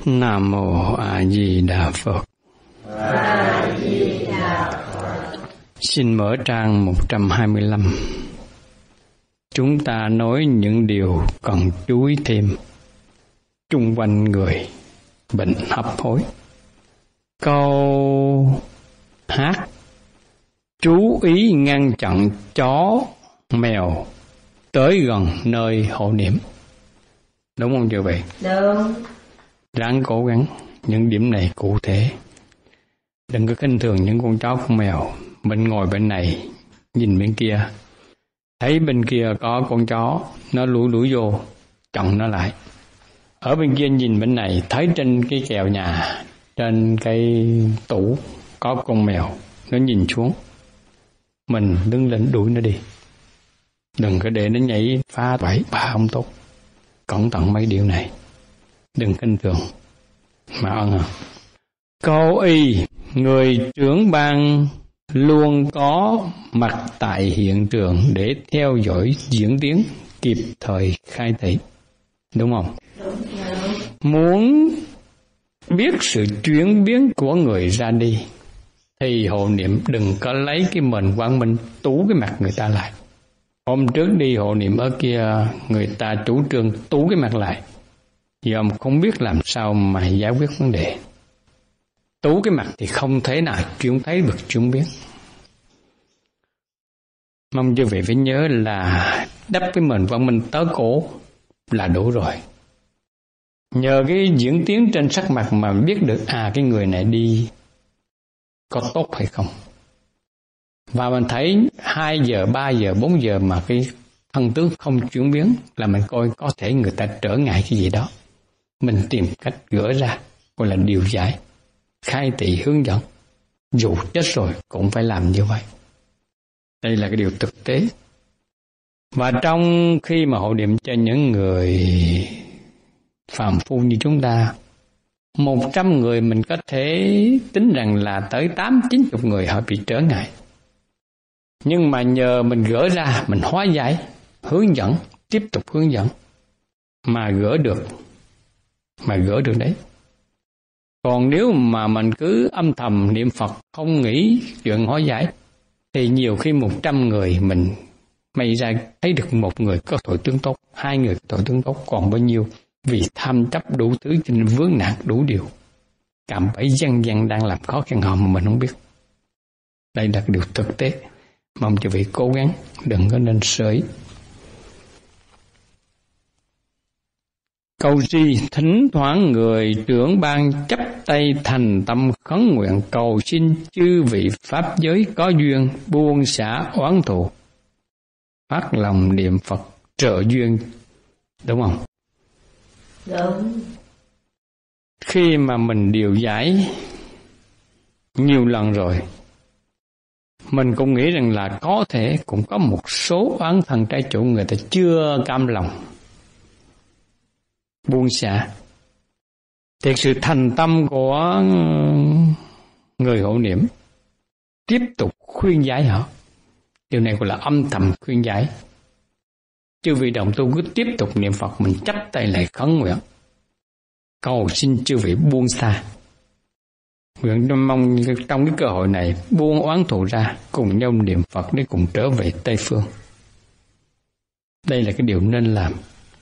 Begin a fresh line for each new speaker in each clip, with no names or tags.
Nam Mô A Di Đà Phật.
A Di Đà Phật.
Xin mở trang 125. Chúng ta nói những điều cần chú ý thêm. Chung quanh người bệnh hấp hối. Câu hát: chú ý ngăn chặn chó, mèo tới gần nơi hộ niệm. Đúng không chư vị?
Đúng.
Ráng cố gắng những điểm này cụ thể. Đừng có khinh thường những con chó con mèo. Mình ngồi bên này nhìn bên kia, thấy bên kia có con chó, nó lủi vô, chồng nó lại. Ở bên kia nhìn bên này, thấy trên cái kèo nhà, trên cái tủ có con mèo, nó nhìn xuống. Mình đứng lên đuổi nó đi. Đừng có để nó nhảy phá bẫy, bà không tốt. Cẩn thận mấy điều này. Đừng khinh thường mà ân. Câu y: người trưởng ban luôn có mặt tại hiện trường để theo dõi diễn tiến, kịp thời khai thị. Đúng không?
Đúng.
Muốn biết sự chuyển biến của người ra đi thì hộ niệm đừng có lấy cái mền quang minh tú cái mặt người ta lại. Hôm trước đi hộ niệm ở kia, người ta chủ trương tú cái mặt lại, giờ không biết làm sao mà giải quyết vấn đề. Tú cái mặt thì không thể nào chuyển thấy được chuyển biến. Mong quý vị phải nhớ là đắp cái mền quang minh tới cổ là đủ rồi. Nhờ cái diễn tiến trên sắc mặt mà biết được cái người này đi có tốt hay không. Và mình thấy 2 giờ, 3 giờ, 4 giờ mà cái thân tướng không chuyển biến là mình coi có thể người ta trở ngại cái gì đó. Mình tìm cách gỡ ra, gọi là điều giải, khai thị hướng dẫn. Dù chết rồi cũng phải làm như vậy. Đây là cái điều thực tế. Và trong khi mà hộ niệm cho những người phàm phu như chúng ta, 100 người mình có thể tính rằng là tới 80-90 người họ bị trở ngại. Nhưng mà nhờ mình gỡ ra, mình hóa giải, hướng dẫn, tiếp tục hướng dẫn mà gỡ được đấy. Còn nếu mà mình cứ âm thầm niệm Phật không nghĩ chuyện hóa giải thì nhiều khi 100 người mình may ra thấy được 1 người có tội tướng tốt, 2 người có tội tướng tốt, còn bao nhiêu vì tham chấp đủ thứ cho nên vướng nạn đủ điều. Cạm bẫy dân dân đang làm khó khăn họ mà mình không biết. Đây là điều thực tế. Mong cho vị cố gắng, đừng có nên sới. Câu gì: thỉnh thoảng người trưởng ban chắp tay thành tâm khấn nguyện cầu xin chư vị pháp giới có duyên buông xả oán thù, phát lòng niệm Phật trợ duyên. Đúng không?
Đúng.
Khi mà mình điều giải nhiều lần rồi, mình cũng nghĩ rằng là có thể cũng có một số oán thần trái chủ người ta chưa cam lòng buông xả. Thì sự thành tâm của người hộ niệm tiếp tục khuyên giải họ. Điều này gọi là âm thầm khuyên giải. Chư vị đồng tu cứ tiếp tục niệm Phật, mình chắp tay lại khấn nguyện cầu xin chư vị buông xa. Nguyện mong trong cái cơ hội này buông oán thù ra, cùng nhau niệm Phật để cùng trở về Tây Phương. Đây là cái điều nên làm.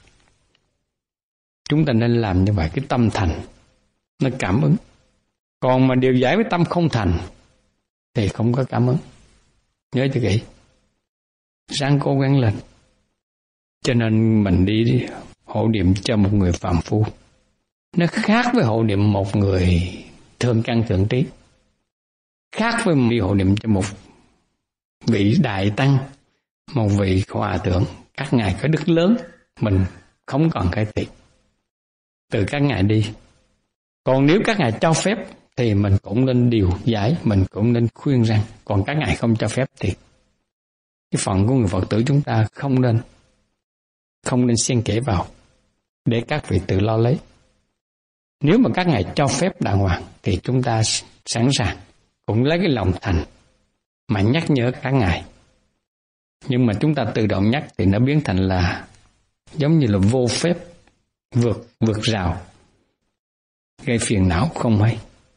Chúng ta nên làm như vậy, cái tâm thành nó cảm ứng. Còn mà điều giải với tâm không thành thì không có cảm ứng. Nhớ cho kỹ, ráng cố gắng lên. Cho nên mình đi hộ niệm cho một người phàm phu, nó khác với hộ niệm một người thượng căn thượng trí, khác với đi hộ niệm cho một vị đại tăng, một vị hòa thượng. Các ngài có đức lớn, mình không còn cái thị từ các ngài đi. Còn nếu các ngài cho phép thì mình cũng nên điều giải, mình cũng nên khuyên rằng. Còn các ngài không cho phép thì cái phần của người Phật tử chúng ta không nên xen kẽ vào, để các vị tự lo lấy. Nếu mà các ngài cho phép đàng hoàng thì chúng ta sẵn sàng, cũng lấy cái lòng thành mà nhắc nhở các ngài. Nhưng mà chúng ta tự động nhắc thì nó biến thành là giống như là vô phép, vượt rào. gây phiền não không hay.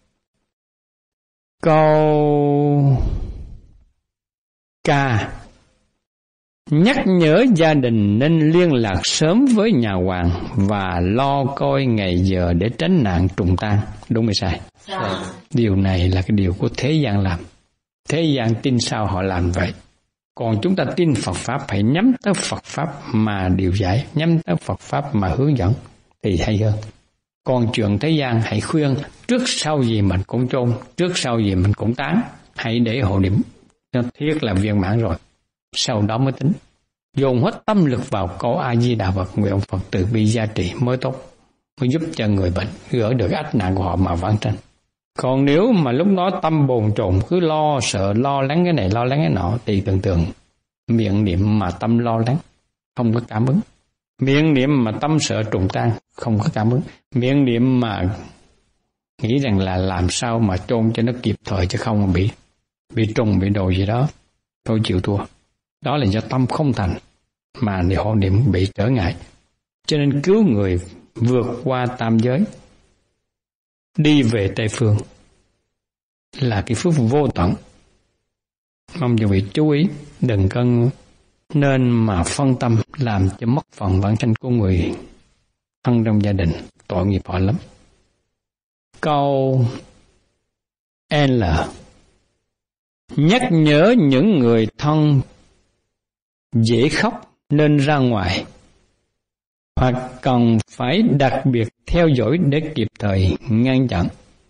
Câu K, nhắc nhở gia đình nên liên lạc sớm với nhà hoàng và lo coi ngày giờ để tránh nạn trùng tang. Đúng hay sai? Điều này là cái điều của thế gian làm. Thế gian tin sao họ làm vậy. Còn chúng ta tin Phật Pháp phải nhắm tới Phật Pháp mà điều giải, nhắm tới Phật Pháp mà hướng dẫn thì hay hơn. Còn chuyện thế gian hãy khuyên trước sau gì mình cũng chôn, trước sau gì mình cũng tán. Hãy để hộ niệm nó thiết là viên mãn rồi, sau đó mới tính. Dồn hết tâm lực vào câu A Di Đà Phật, nguyện Phật từ bi gia trị mới tốt, mới giúp cho người bệnh gỡ được ách nạn của họ mà vãng sanh. Còn nếu mà lúc đó tâm bồn chồn cứ lo sợ, lo lắng cái này, lo lắng cái nọ thì tưởng miệng niệm mà tâm lo lắng, không có cảm ứng. Miệng niệm mà tâm sợ trùng tang, không có cảm ứng. Miệng niệm mà nghĩ rằng là làm sao mà chôn cho nó kịp thời chứ không bị trùng, bị đồ gì đó, tôi chịu thua. Đó là do tâm không thành mà hộ niệm bị trở ngại. Cho nên cứu người vượt qua tam giới, đi về Tây Phương là cái phước vô tận. Mong quý vị chú ý, đừng có nên mà phân tâm làm cho mất phần vãng sanh của người thân trong gia đình, tội nghiệp họ lắm. Câu L, nhắc nhở những người thân dễ khóc nên ra ngoài, hoặc cần phải đặc biệt theo dõi để kịp thời ngăn chặn.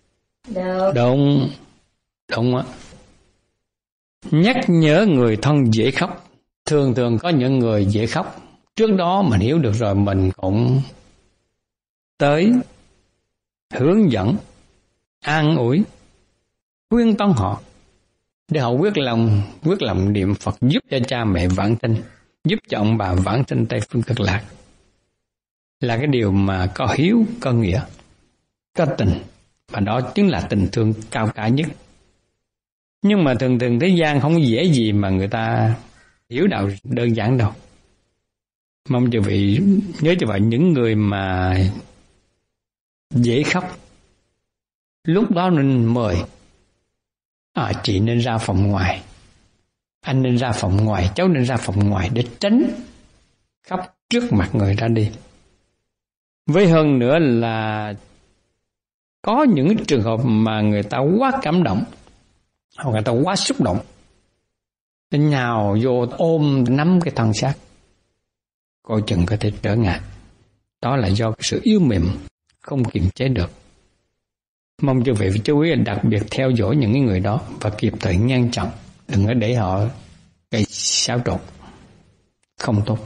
Đúng á. Nhắc nhở người thân dễ khóc. Thường có những người dễ khóc. Trước đó mình hiểu được rồi, mình cũng tới hướng dẫn, an ủi, khuyên tấn họ để họ quyết lòng niệm Phật, giúp cho cha mẹ vãng sanh, giúp cho ông bà vãng sanh Tây Phương Cực Lạc. Là cái điều mà có hiếu, có nghĩa, có tình, và đó chính là tình thương cao cả nhất. Nhưng mà thường thế gian không dễ gì mà người ta hiểu đạo đơn giản đâu. Mong quý vị nhớ cho vậy, những người mà dễ khóc, lúc đó nên mời. Chị nên ra phòng ngoài, anh nên ra phòng ngoài, cháu nên ra phòng ngoài để tránh khóc trước mặt người ra đi. Với hơn nữa là có những trường hợp mà người ta quá cảm động, hoặc người ta quá xúc động, nhào vô ôm nắm cái thân xác, coi chừng có thể trở ngại. Đó là do sự yếu mềm không kiềm chế được. Mong cho vị chú ý đặc biệt theo dõi những người đó và kịp thời ngăn chặn, đừng có để họ gây xáo trộn, không tốt.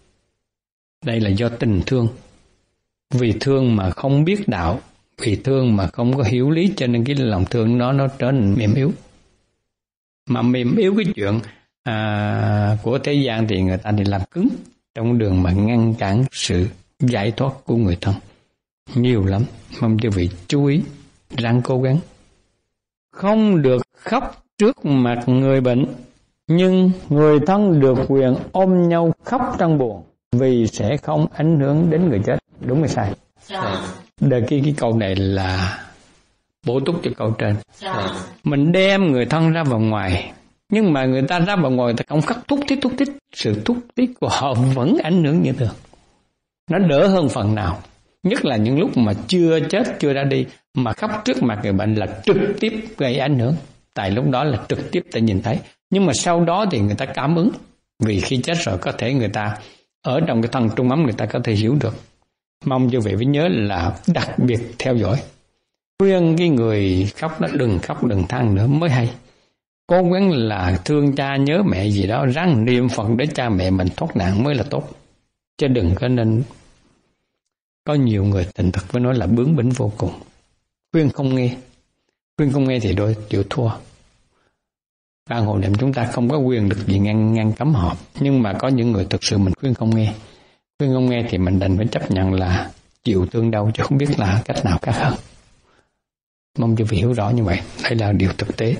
Đây là do tình thương, vì thương mà không biết đạo, vì thương mà không có hiểu lý, cho nên cái lòng thương nó trở nên mềm yếu. Mà mềm yếu cái chuyện của thế gian thì người ta đi làm cứng trong đường mà ngăn cản sự giải thoát của người thân nhiều lắm. Mong cho vị chú ý, ráng cố gắng. Không được khóc trước mặt người bệnh, nhưng người thân được quyền ôm nhau khóc trong buồn, vì sẽ không ảnh hưởng đến người chết. Đúng hay sai? Đời cái câu này là bổ túc cho câu trên. Mình đem người thân ra vào ngoài, nhưng mà người ta ra vào ngoài ta không khóc thúc thích, sự thúc thiết của họ vẫn ảnh hưởng như thường. Nó đỡ hơn phần nào. Nhất là những lúc mà chưa chết, chưa ra đi, mà khóc trước mặt người bệnh là trực tiếp gây ảnh hưởng. Tại lúc đó là trực tiếp ta nhìn thấy. Nhưng mà sau đó thì người ta cảm ứng. Vì khi chết rồi có thể người ta ở trong cái thân trung ấm người ta có thể hiểu được. Mong cho vị phải nhớ là đặc biệt theo dõi. Khuyên cái người khóc đó đừng khóc, đừng than nữa mới hay. Cố gắng là thương cha nhớ mẹ gì đó, ráng niệm Phật để cha mẹ mình thoát nạn mới là tốt. Chứ đừng có nên. Có nhiều người thành thật với nói là bướng bỉnh vô cùng. Khuyên không nghe thì đôi chịu thua. Ban hộ niệm chúng ta không có quyền được gì ngăn cấm họ. Nhưng mà có những người thực sự mình khuyên không nghe. Khuyên không nghe thì mình đành phải chấp nhận là chịu thương đau, chứ không biết là cách nào khác hơn. Mong cho vị hiểu rõ như vậy. Đây là điều thực tế.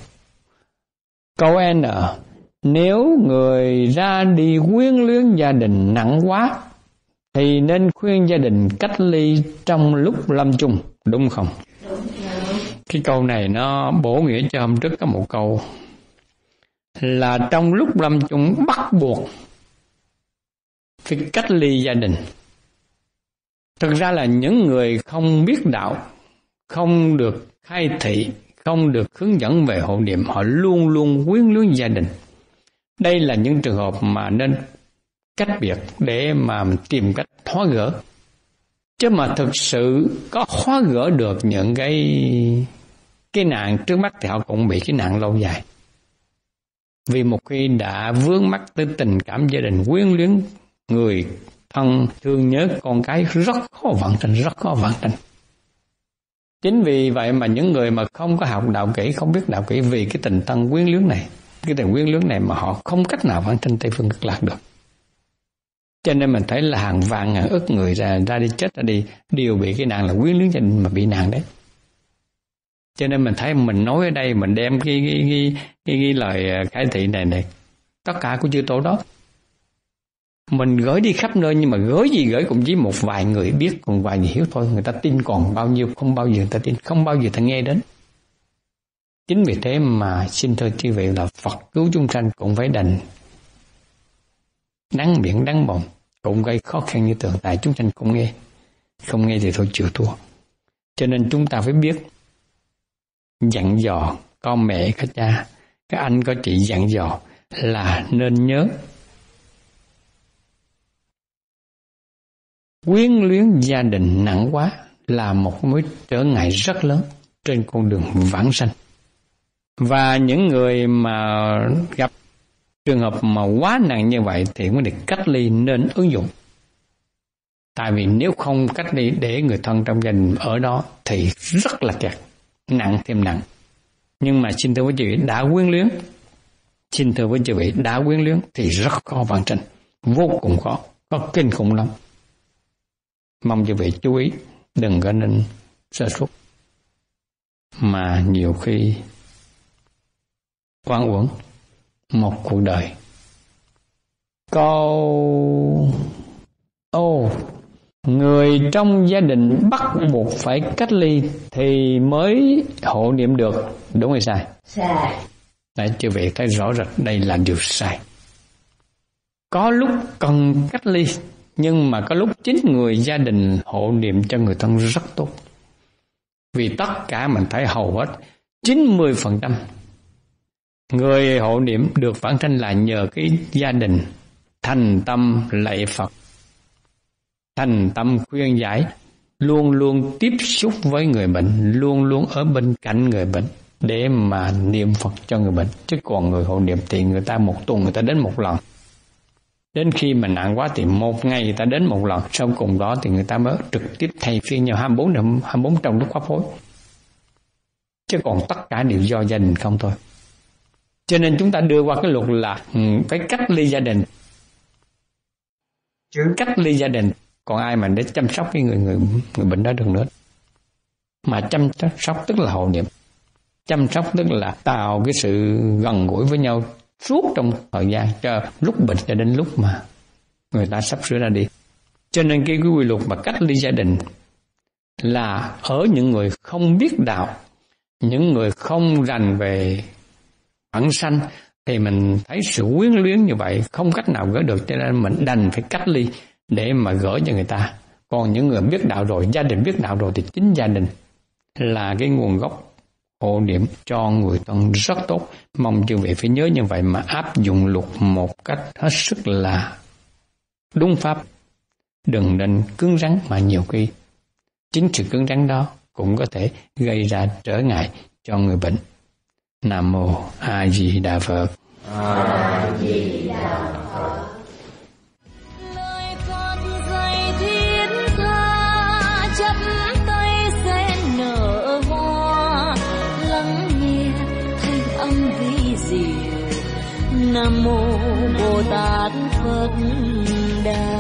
Câu N. Nếu người ra đi quyến luyến gia đình nặng quá thì nên khuyên gia đình cách ly trong lúc lâm chung, đúng không? Cái câu này nó bổ nghĩa cho hôm trước có một câu là trong lúc lâm chung bắt buộc phải cách ly gia đình. Thực ra là những người không biết đạo, không được khai thị, không được hướng dẫn về hộ niệm, họ luôn luôn quyến luyến gia đình. Đây là những trường hợp mà nên cách biệt để mà tìm cách tháo gỡ. Chứ mà thực sự có tháo gỡ được những cái nạn trước mắt thì họ cũng bị cái nạn lâu dài. Vì một khi đã vướng mắc tới tình cảm gia đình, quyến luyến người thân, thương nhớ con cái, rất khó vận trình. Chính vì vậy mà những người mà không có học đạo kỹ, không biết đạo kỹ vì cái tình thân quyến luyến này, cái tình quyến luyến này mà họ không cách nào vận trình Tây Phương Cực Lạc được. Cho nên mình thấy là hàng vạn ngàn ức người ra đi chết ra đi đều bị cái nạn là quyến luyến gia đình mà bị nạn đấy. Cho nên mình thấy mình nói ở đây, mình đem cái lời khai thị này tất cả của chư Tổ đó mình gửi đi khắp nơi, nhưng mà gửi cũng chỉ một vài người biết, còn vài người hiểu thôi. Người ta tin còn bao nhiêu, không bao giờ người ta tin, không bao giờ ta nghe đến. Chính vì thế mà xin thưa quý vị là Phật cứu chúng sanh cũng phải đành đắng miệng đắng mồm, cũng gây khó khăn như tượng, tại chúng sanh không nghe thì thôi chịu thua. Cho nên chúng ta phải biết dặn dò con mẹ các cha, các anh có chị dặn dò là nên nhớ quyến luyến gia đình nặng quá là một mối trở ngại rất lớn trên con đường vãng sanh. Và những người mà gặp trường hợp mà quá nặng như vậy thì vấn đề cách ly nên ứng dụng. Tại vì nếu không cách ly để người thân trong gia đình ở đó thì rất là kẹt, nặng thêm nặng. Nhưng mà xin thưa với chị đã quyến luyến, thì rất khó vãng sanh, vô cùng có kinh khủng lắm. Mong quý vị chú ý, đừng có nên sơ suất, mà nhiều khi oan uổng một cuộc đời. Người trong gia đình bắt buộc phải cách ly thì mới hộ niệm được, đúng hay sai?
Sai.
Đấy, quý vị thấy rõ rệt đây là điều sai. Có lúc cần cách ly, nhưng mà có lúc chính người gia đình hộ niệm cho người thân rất tốt. Vì tất cả mình thấy hầu hết 90% người hộ niệm được vãng sanh là nhờ cái gia đình thành tâm lạy Phật, thành tâm khuyên giải, luôn luôn tiếp xúc với người bệnh, luôn luôn ở bên cạnh người bệnh để mà niệm Phật cho người bệnh. Chứ còn người hộ niệm thì người ta một tuần người ta đến một lần. Đến khi mà nặng quá thì một ngày người ta đến một lần, sau cùng đó thì người ta mới trực tiếp thay phiên nhau 24 trong lúc hấp hối. Chứ còn tất cả đều do gia đình không thôi. Cho nên chúng ta đưa qua cái luật là phải cách ly gia đình. Chứ cách ly gia đình, còn ai mà để chăm sóc cái người bệnh đó được nữa. Mà chăm sóc tức là hộ niệm. Chăm sóc tức là tạo cái sự gần gũi với nhau suốt trong thời gian, cho lúc bệnh cho đến lúc mà người ta sắp sửa ra đi. Cho nên cái quy luật mà cách ly gia đình là ở những người không biết đạo, những người không rành về vãng sanh, thì mình thấy sự quyến luyến như vậy không cách nào gỡ được, cho nên mình đành phải cách ly để mà gỡ cho người ta. Còn những người biết đạo rồi, gia đình biết đạo rồi thì chính gia đình là cái nguồn gốc hộ niệm cho người thân rất tốt. Mong chư vị phải nhớ như vậy mà áp dụng luật một cách hết sức là đúng pháp. Đừng nên cứng rắn, mà nhiều khi chính sự cứng rắn đó cũng có thể gây ra trở ngại cho người bệnh. Nam mô A Di Đà Phật.
A Di Đà Phật.
Lời Phật dạy thiết tha, chắp tay sen nở hoa, lắng nghe thanh âm vi diệu. Nam mô Bồ Tát Phật Đà.